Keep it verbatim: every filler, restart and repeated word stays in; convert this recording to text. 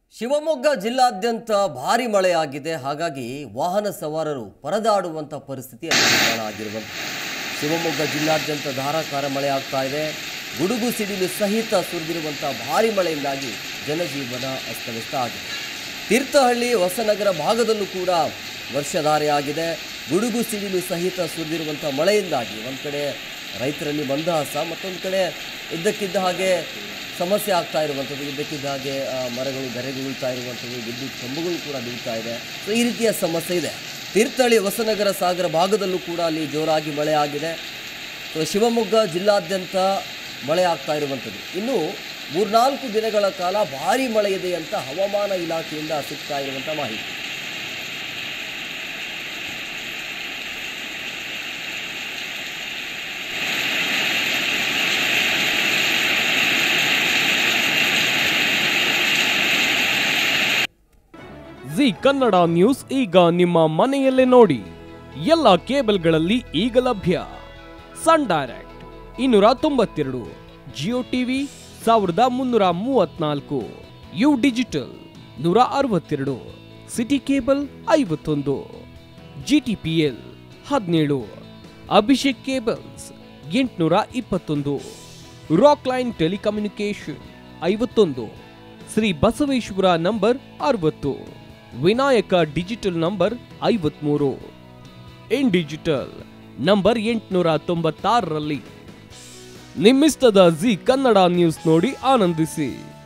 ಶಿವಮೊಗ್ಗ ಜಿಲ್ಲಾದ್ಯಂತ ಭಾರಿ ಮಳೆಯಾಗಿದೆ. ಹಾಗಾಗಿ ವಾಹನ ಸವಾರರು ಪರದಾಡುವಂತ ಪರಿಸ್ಥಿತಿ ಆಗಿರುವಂತ ಶಿವಮೊಗ್ಗ ಜಿಲ್ಲಾದ್ಯಂತ ಧಾರಾಕಾರ ಮಳೆ ಆಗ್ತಾ ಇದೆ. ಗುಡುಗು ಸಿಡಿಲು ಸಹಿತ ಸುರಿದಿರುವಂತ ಭಾರಿ ಮಳೆಯಿಂದಾಗಿ ಜನಜೀವನ ಅಸ್ತವ್ಯಸ್ತ ಆಗಿದೆ. ತೀರ್ಥಹಳ್ಳಿ ಹೊಸನಗರ ಭಾಗದಲ್ಲೂ ಕೂಡ ವರ್ಷಧಾರೆಯಾಗಿದೆ. ಗುಡುಗು ಸಿಡಿಲು ಸಹಿತ ಸುರಿದಿರುವಂತ ಮಳೆಯಿಂದಾಗಿ ಒಂದು ಕಡೆ ರೈತರಲ್ಲಿ ಮಂದಹಾಸ, ಮತ್ತೊಂದು ಕಡೆ ಇದ್ದಕ್ಕಿದ್ದ ಹಾಗೆ ಸಮಸ್ಯೆ ಆಗ್ತಾ ಇರುವಂಥದ್ದು, ಇದ್ದಕ್ಕಿದ್ದ ಹಾಗೆ ಮರಗಳು ಧರೆಗುಳ್ತಾ ಇರುವಂಥದ್ದು, ವಿದ್ಯುತ್ ಕಂಬಗಳು ಕೂಡ ಬೀಳ್ತಾ ಇದೆ. ಸೊ ಈ ರೀತಿಯ ಸಮಸ್ಯೆ ಇದೆ. ತೀರ್ಥಹಳ್ಳಿ ಹೊಸನಗರ ಸಾಗರ ಭಾಗದಲ್ಲೂ ಕೂಡ ಅಲ್ಲಿ ಜೋರಾಗಿ ಮಳೆ ಆಗಿದೆ. ಸೊ ಶಿವಮೊಗ್ಗ ಜಿಲ್ಲಾದ್ಯಂತ ಮಳೆ ಆಗ್ತಾ ಇರುವಂಥದ್ದು. ಇನ್ನು ಮೂರ್ನಾಲ್ಕು ದಿನಗಳ ಕಾಲ ಭಾರೀ ಮಳೆ ಇದೆ ಅಂತ ಹವಾಮಾನ ಇಲಾಖೆಯಿಂದ ಸಿಗ್ತಾ ಇರುವಂಥ ಮಾಹಿತಿ. ಜಿ ಕನ್ನಡ ನ್ಯೂಸ್ ಈಗ ನಿಮ್ಮ ಮನೆಯಲ್ಲೇ ನೋಡಿ. ಎಲ್ಲ ಕೇಬಲ್ಗಳಲ್ಲಿ ಈಗ ಲಭ್ಯ. ಸನ್ ಡೈರೆಕ್ಟ್ ಇನ್ನೂರ ತೊಂಬತ್ತೆರಡು, ಜಿಯೋ ಟಿವಿ ಸಾವಿರದ ಮುನ್ನೂರ ಮೂವತ್ನಾಲ್ಕು, ಯು ಡಿಜಿಟಲ್ ನೂರ ಅರವತ್ತೆರಡು, ಸಿಟಿ ಕೇಬಲ್ ಐವತ್ತೊಂದು, ಜಿಟಿಪಿಎಲ್ ಹದಿನೇಳು, ಅಭಿಷೇಕ್ ಕೇಬಲ್ಸ್ ಎಂಟುನೂರ ಇಪ್ಪತ್ತೊಂದು, ರಾಕ್ ಲೈನ್ ಟೆಲಿಕಮ್ಯುನಿಕೇಶನ್ ಐವತ್ತೊಂದು, ಶ್ರೀ ಬಸವೇಶ್ವರ ನಂಬರ್ ಅರವತ್ತು, ವಿನಾಯಕ ಡಿಜಿಟಲ್ ನಂಬರ್ ಐವತ್ಮೂರು, ಇನ್ ಡಿಜಿಟಲ್ ನಂಬರ್ ಎಂಟುನೂರ ತೊಂಬತ್ತಾರರಲ್ಲಿ. ನಿಮ್ಮಿಸ್ತದ ಜಿ ಕನ್ನಡ ನ್ಯೂಸ್ ನೋಡಿ ಆನಂದಿಸಿ.